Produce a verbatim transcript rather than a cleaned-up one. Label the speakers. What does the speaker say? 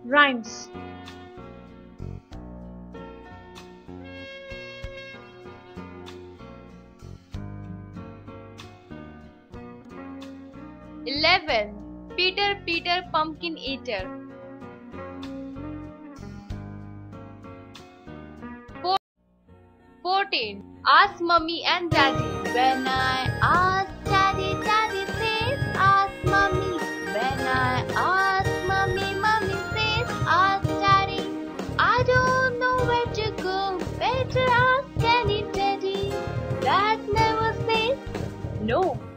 Speaker 1: Rhymes. Eleven. Peter, Peter, pumpkin eater. Four. Fourteen. Ask mummy and daddy. When I ask daddy, daddy says, ask mummy. When I ask mummy, mummy says, ask daddy. I don't know where to go. Better ask any daddy. Dad never says no.